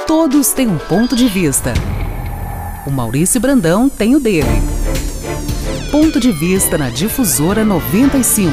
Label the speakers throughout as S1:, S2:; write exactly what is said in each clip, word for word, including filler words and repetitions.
S1: Todos têm um ponto de vista. O Maurício Brandão tem o dele. Ponto de Vista na Difusora noventa e cinco.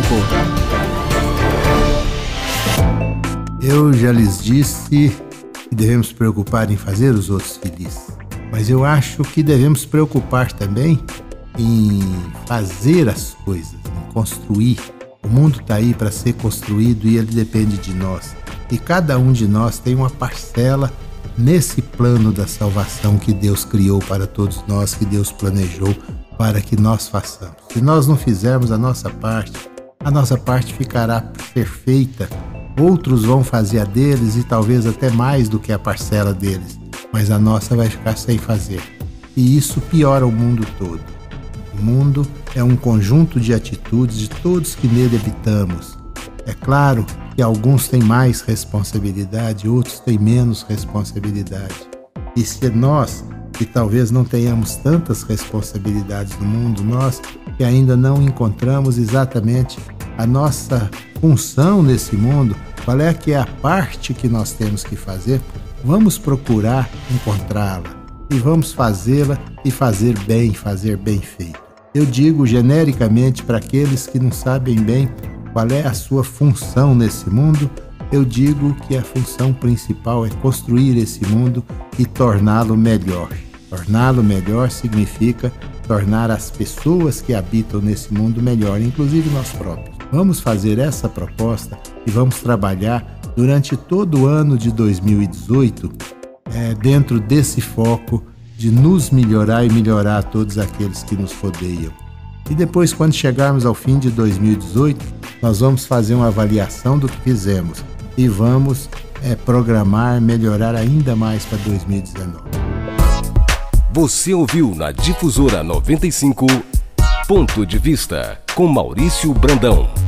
S2: Eu já lhes disse que devemos preocupar em fazer os outros felizes. Mas eu acho que devemos preocupar também em fazer as coisas, em construir. O mundo está aí para ser construído e ele depende de nós. E cada um de nós tem uma parcela nesse plano da salvação que Deus criou para todos nós, que Deus planejou para que nós façamos. Se nós não fizermos a nossa parte, a nossa parte ficará perfeita. Outros vão fazer a deles e talvez até mais do que a parcela deles, mas a nossa vai ficar sem fazer. E isso piora o mundo todo. O mundo é um conjunto de atitudes de todos que nele habitamos. É claro que alguns têm mais responsabilidade, outros têm menos responsabilidade. E se nós, que talvez não tenhamos tantas responsabilidades no mundo, nós que ainda não encontramos exatamente a nossa função nesse mundo, qual é que é a parte que nós temos que fazer, vamos procurar encontrá-la e vamos fazê-la e fazer bem, fazer bem feito. Eu digo genericamente para aqueles que não sabem bem qual é a sua função nesse mundo, eu digo que a função principal é construir esse mundo e torná-lo melhor. Torná-lo melhor significa tornar as pessoas que habitam nesse mundo melhor, inclusive nós próprios. Vamos fazer essa proposta e vamos trabalhar durante todo o ano de dois mil e dezoito é, dentro desse foco de nos melhorar e melhorar todos aqueles que nos rodeiam. E depois, quando chegarmos ao fim de dois mil e dezoito, nós vamos fazer uma avaliação do que fizemos e vamos é, programar, melhorar ainda mais para dois mil e dezenove.
S3: Você ouviu na Difusora noventa e cinco, Ponto de Vista, com Maurício Brandão.